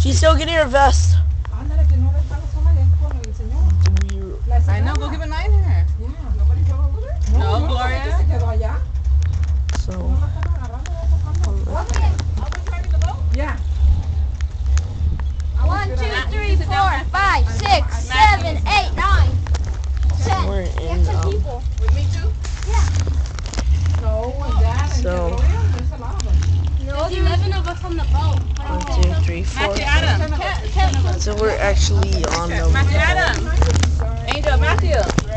She's still getting her vest. Ándale, que no ven los somalíes con el señor. I know, go give a night here. Yeah, nobody go over there? No, Gloria. Se quedó allá. So, No la están agarrando, ¿no? Okay, are we driving the boat? Yeah. 1, 2, 3, 4, 5, 6, 7, 8, 9, 10. we're in, people. With me too? No, and Dad and So- Gloria, there's a lot of them. There's 11 of us on the boat. 1, 2, 3, 4. Matthew Adams. So we're actually on the Matthew Adams. Angel, Matthew.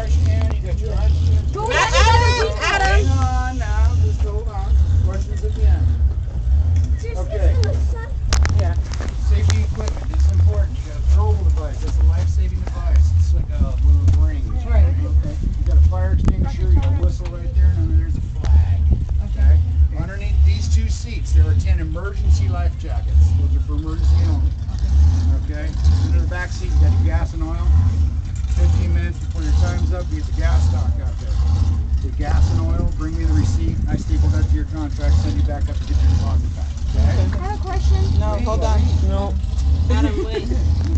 Adams. Hang on now, just hold on. Questions at the end. Okay. Safety equipment, it's important. You got a throwable device, that's a life-saving device. It's like one of those rings. Right. Okay. You got a fire extinguisher, you got a whistle right there, and then there's a flag. Okay. Underneath these two seats, there are 10 emergency life jackets. Those are for emergency only. Okay. Under the back seat, you got your gas and oil. 15 minutes before your time's up, you get the gas stock out there. The gas and oil, bring me the receipt. I staple that to your contract, send you back up to get your deposit back. Okay? I have a question. No, hold on. No. Adam, wait.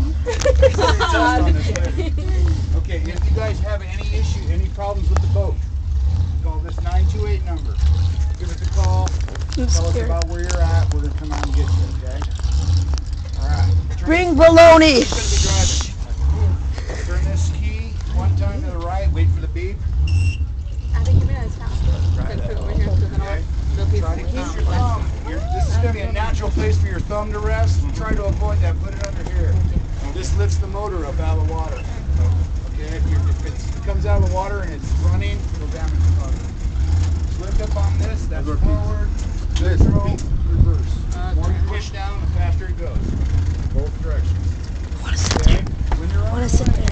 Okay, if you guys have any issue, any problems with the boat, call this 928 number. Give us a call. I'm Tell us scared. about where you're at. We're gonna come out and get you. Okay. All right. Bring baloney. Who's gonna be driving? Turn this key one time to the right. Wait for the beep. I think you're gonna stop. Try Put it that. over here so then Okay. they'll be Try to keep your thumb. This is going to be a natural place for your thumb to rest. Try to avoid that. Put it under here. This lifts the motor up out of the water. Okay, if it comes out of the water and it's running, it'll damage the motor. Lift up on this. That's forward. Neutral. Reverse. The more you push down, the faster it goes. Both directions. What is it Okay. there? When you're What on is it there?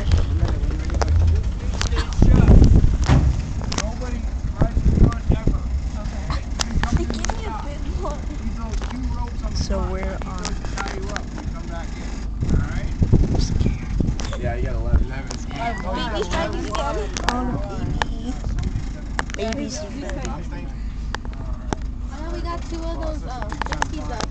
Nobody rides the front ever. Okay. Give me a big one. Use those two ropes on the So front. we're Use on- those to tie you up when you come back in. Alright? I'm scared. Yeah, you got 11. Baby's driving again. Baby's And then we got 2 of those jet skis up.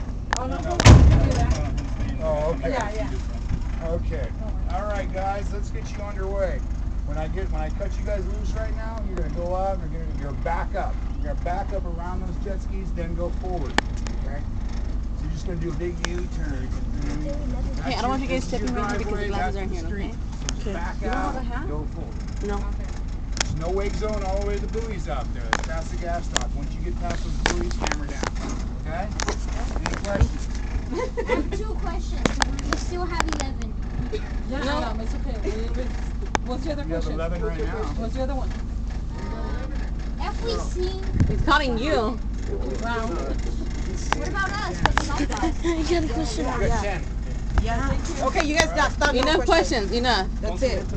Oh, okay. Yeah. Okay. Alright guys, let's get you underway. When I cut you guys loose right now, you're gonna go out and you're back up. You're gonna back up around those jet skis, then go forward. Okay? So you're just gonna do a big U-turn. Hey, I don't want you guys stepping right here because the glasses aren't here, okay? So just back You don't out, have a hat? go forward. No. There's no wake zone all the way to the buoys out there. That's past the gas stop. Once you get past those buoys, hammer down. Okay? Any questions? I have 2 questions. We still have 11. No, it's okay. What's the other You have question? 11 right now. What's the other one? If we sing, He's calling you. Wow. what about us? What's not us? I got a question. You got 10. Okay, you guys stop. Enough questions, enough. That's it.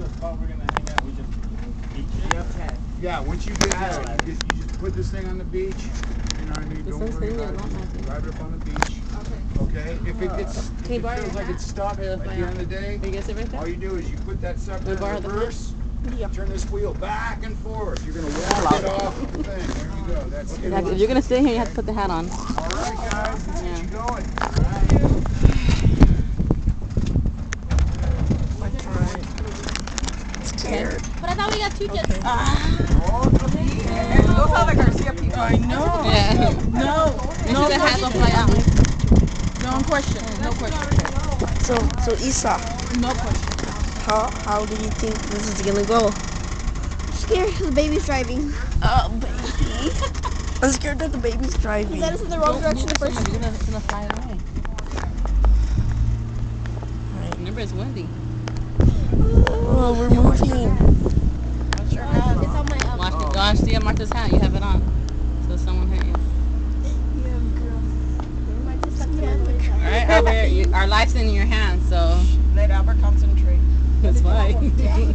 Yeah, once you get there, you just put this thing on the beach. You know what I mean? This Don't one's worry sitting about alone, I it. think. Drive it up on the beach. Okay? If it gets, if Can you it borrow feels your like it's stuck Or at the the fire? end of the day, You guys sit right all there? you do is you put that sucker Can in we borrow the reverse. Yeah. Turn this wheel back and forth. You're gonna walk it off the thing. There you go. That's it. Exactly. If you're gonna sit here, you have to put the hat on. All right, guys, let's get you going. Scared. But I thought we got 2 jet skis. Those are the Garcia people. I know. Yeah. No. No, the hat will fly out. No question. No question. So Isa, No question. how do you think this is gonna go? Scared the baby's driving. Oh, baby. I'm scared that the baby's driving. That is in the wrong direction the first time. It's gonna fly away. Remember, it's windy. Oh, we're moving. It's on my Watch, see Martha's hat. You have it on. So someone hit you. All right, Albert, our life's in your hands, so Let Albert concentrate. that's why. Dad,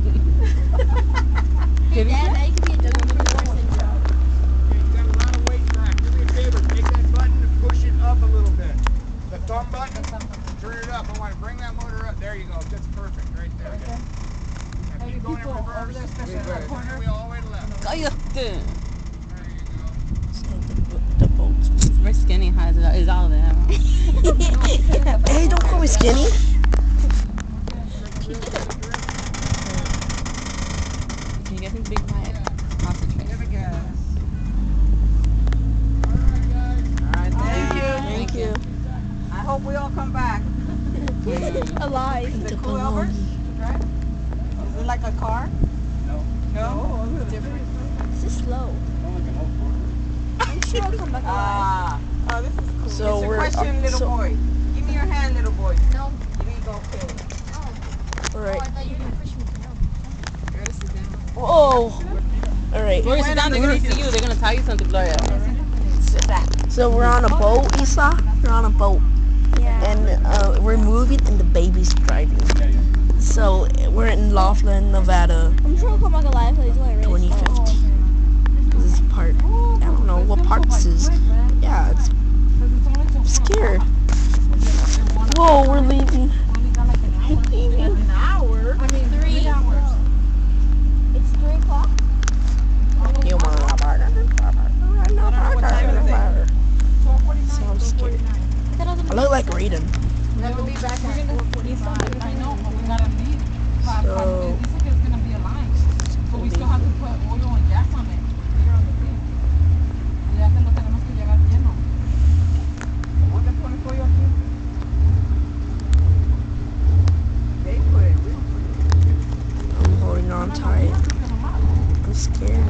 I could be a double for the syndrome. You got a lot of weight back. Do me a favor, take that button and push it up a little bit. The thumb button, turn it up. I want to bring that motor up. There you go. That's perfect right there. Okay. Now keep going in People reverse. over there, especially in Good. that corner. Wheel all the way to left. Oh, yeah. There you go. The boat's It's very skinny, huh? Is all of it? Hey, don't call me skinny? Can you get him to be quiet? Concentrate. Alright, thank you. Thank you. I hope we all come back. Alive. Is it cool, Albert? To drive? Is it like a car? No. No? It's different. It's just slow. I'm sure I'll come back alive. Ah. Oh, this is cool. So it's a we're question, little so- boy. Give me your hand, little boy. No. You need to go, okay. Oh, Alright. I thought you were going to push me down. You gotta sit down. Whoa. Alright. Gloria, sit down. They're gonna see you. They're gonna tell you something, Gloria. So we're on a boat, Isa. We're on a boat. Yeah. And we're moving and the baby's driving. So we're in Laughlin, Nevada, I'm sure I'll come back alive. He's like really 2015. This is part. I don't know what part this is. Yeah, it's I'm scared. Whoa, we're leaving. An hour? I mean, 3 hours. It's 3 o'clock. You want a burger? So I'm scared. I look like Raiden. We have to be back at 4:45. I know, but we gotta leave. So- This is gonna be a line. But we still have to put oil and gas on it. Here on the thing. Ya se lo tenemos que llevar lleno. ¿Dónde pone pollo aquí? They put it real quick. I'm holding on tight. I'm scared.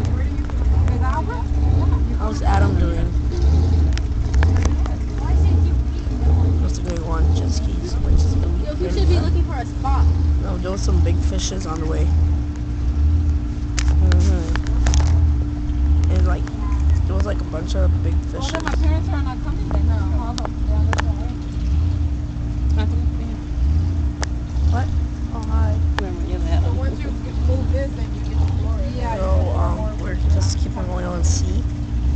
How's Adam doing? That's a good one. Jet skis. Which is gonna be Yo, we pretty should be fun. looking for a spot. No, there was some big fishes on the way. And like, there was like a bunch of big Oh, fishes. then my parents are not coming then. No. Yeah, that's all right. What? Oh hi. So once you move this, then you get to Florida. Yeah. So we're just keeping going on sea.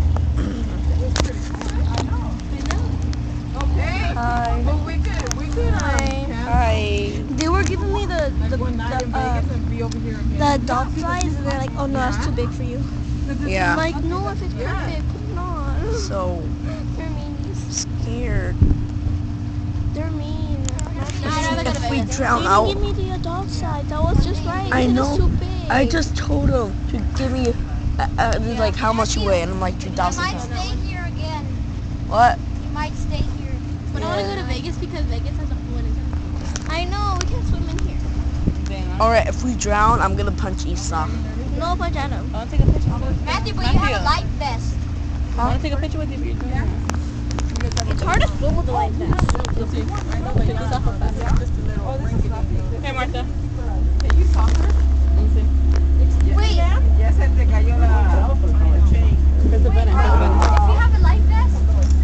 Okay. Hi. But we could Hi. They were giving me the one night in Vegas and be over here again. the dog size, and they're like, oh no, that's too big for you. Yeah. I'm like, no, if it's perfect, put it on. So They're meanies. scared. They're mean. If we They drown didn't out, give me the adult size. That was just right. I They said know. It's too big. I just told him to give me like how much you weigh, and I'm like 2,000 might pounds. stay here again. What? You might stay here. But I want to go to Vegas because Vegas has a pool in it. I know. We can swim in here. All right. If we drown, I'm gonna punch Isa. No, but I know. I want to take a picture with you. Matthew, but you have a life vest. I want to take a picture with you if you're doing that. It's hard to swim with a life vest. Let's see. Take this off real fast. Oh, this is lovely. Hey, Martha. Can you talk her? Let me see. Wait. Ya se te cayó la chain. Press the button. Press the button. If you have a life vest,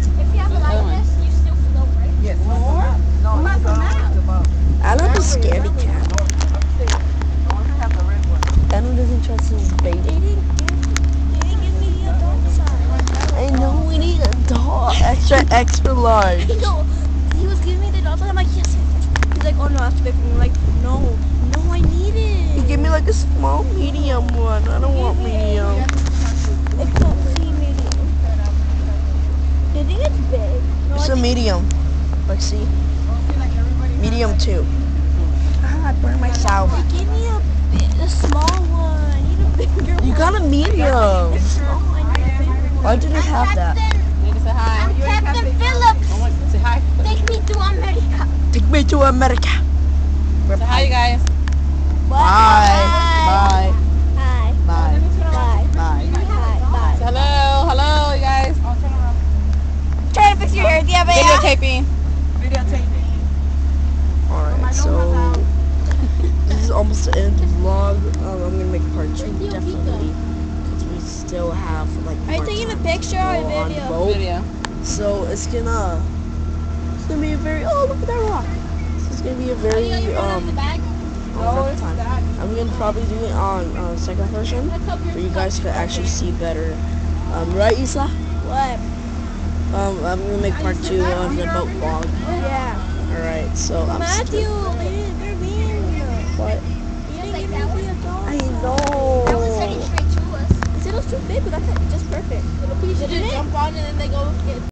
you still float, right? Yes. No, not the map. Adam is a scaredy cat. I want to have the red one. Adam doesn't trust his baby. They didn't give me the adult size. I know we need a dog. Extra large. No, he was giving me the adult size. I'm like, yes. He's like, oh no, that's too big for me. I'm like, no, I need He it. gave me like a small, medium one. I don't want medium. It's not see medium. Do you think it's big? No, It's a medium. Like see, medium too. Ah, I burned myself. They gave me a small one. I need a bigger one. You got a medium. Oh, I need a bigger one. Why didn't have that? Need to say hi. I'm Captain Phillips. I want to say hi. Take me to America. Take me to America. Say hi, you guys. Bye. Hi. Bye. Bye. Bye. Bye. Bye. Say hello. Hello, you guys. Try to fix your hair. Do you have Videotaping. Alright, so this is almost the end of the vlog. I'm gonna make part 2 definitely, because we still have like Are you more taking a time picture to or a go on the video? boat. Video. So it's gonna be a very look at that rock. It's gonna be a very bag? fun time. I'm gonna probably do it on second person, where you guys can actually see better. Right, Isla? What? I'm gonna make part 2 of the boat vlog. Yeah. Alright, so I'm Matthew, still. they're mean. What? You didn't give me the adult. I know. That was heading straight to us. It was too big, but that's just perfect. They should just jump on and then they go get